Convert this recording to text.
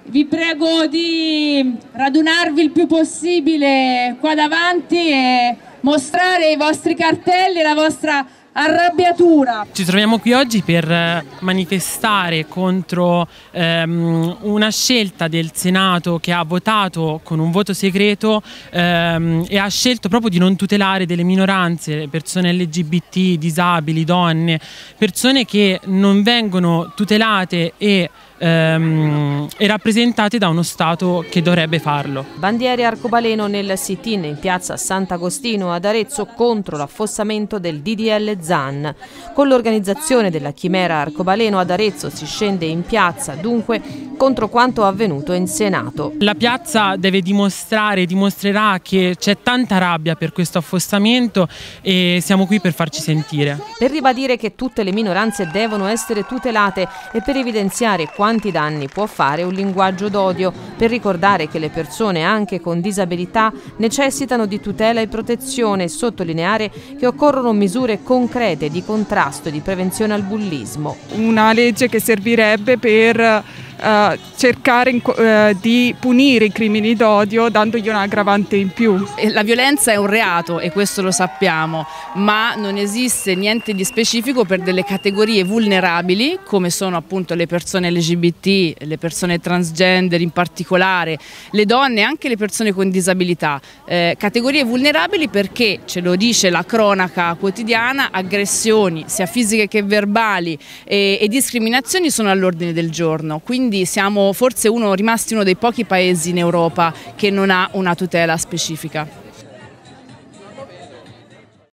Vi prego di radunarvi il più possibile qua davanti e mostrare i vostri cartelli e la vostra arrabbiatura. Ci troviamo qui oggi per manifestare contro una scelta del Senato che ha votato con un voto segreto e ha scelto proprio di non tutelare delle minoranze, persone LGBT, disabili, donne, persone che non vengono tutelate e rappresentate da uno Stato che dovrebbe farlo. Bandiere arcobaleno nel sit-in in piazza Sant'Agostino ad Arezzo contro l'affossamento del DDL Zan. Con l'organizzazione della Chimera Arcobaleno ad Arezzo si scende in piazza dunque contro quanto avvenuto in Senato. La piazza deve dimostrerà che c'è tanta rabbia per questo affossamento e siamo qui per farci sentire. Per ribadire che tutte le minoranze devono essere tutelate e per evidenziare quanti danni può fare un linguaggio d'odio, per ricordare che le persone anche con disabilità necessitano di tutela e protezione e sottolineare che occorrono misure concrete di contrasto e di prevenzione al bullismo. Una legge che servirebbe per cercare di punire i crimini d'odio dandogli un'aggravante in più. La violenza è un reato e questo lo sappiamo, ma non esiste niente di specifico per delle categorie vulnerabili come sono appunto le persone LGBT, le persone transgender in particolare, le donne e anche le persone con disabilità. Categorie vulnerabili perché, ce lo dice la cronaca quotidiana, aggressioni sia fisiche che verbali e discriminazioni sono all'ordine del giorno. Quindi siamo forse rimasti uno dei pochi paesi in Europa che non ha una tutela specifica.